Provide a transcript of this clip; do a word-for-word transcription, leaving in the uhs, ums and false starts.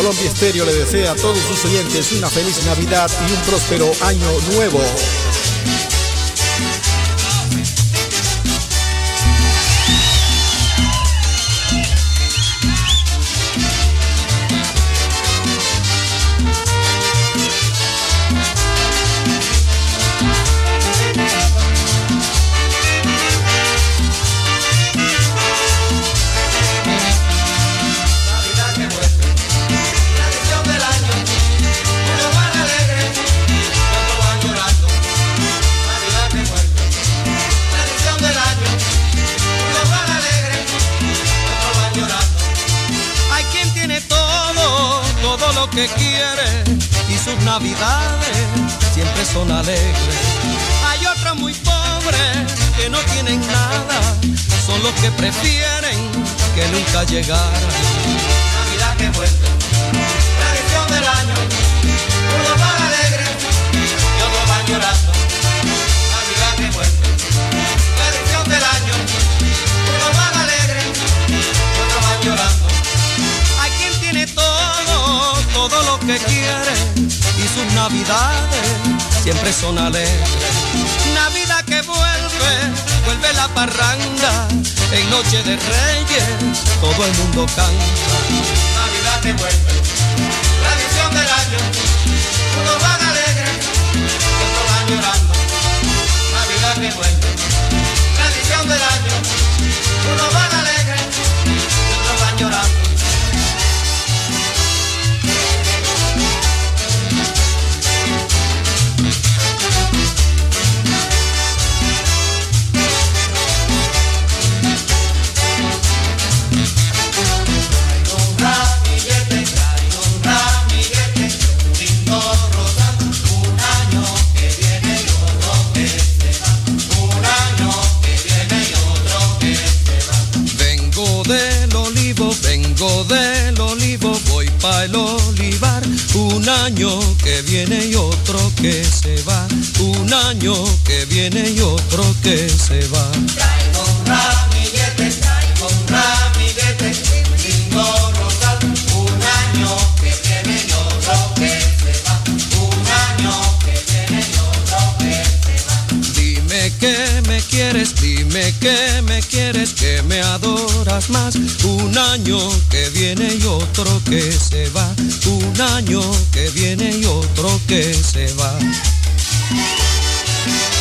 Colombia Estéreo le desea a todos sus oyentes una feliz Navidad y un próspero año nuevo. Que quiere y sus navidades siempre son alegres. Hay otros muy pobres que no tienen nada, son los que prefieren que nunca llegara. Navidad que vuelve, tradición del año, unos van alegres y otros van llorando. Navidad que vuelve, tradición del año, unos van alegres y otros van llorando. Hay quien tiene todo, todo lo que quiere y sus navidades siempre son alegres. Navidad que vuelve, vuelve la parranda, en noche de reyes todo el mundo canta. Navidad que vuelve, tradición del año, unos van alegres y otros van llorando. Navidad que vuelve, tradición del año, unos van alegres y otros van llorando. Vengo del olivo, voy pa' el olivar. Un año que viene y otro que se va. Un año que viene y otro que se va. Traigo un ramillete, traigo un ramillete, un lindo rosal. Un año que viene y otro que se va. Un año que viene y otro que se va. Dime que me quieres, dime que me quieres, que me adoras más. Un año que viene y otro que se va. Un año que viene y otro que se va.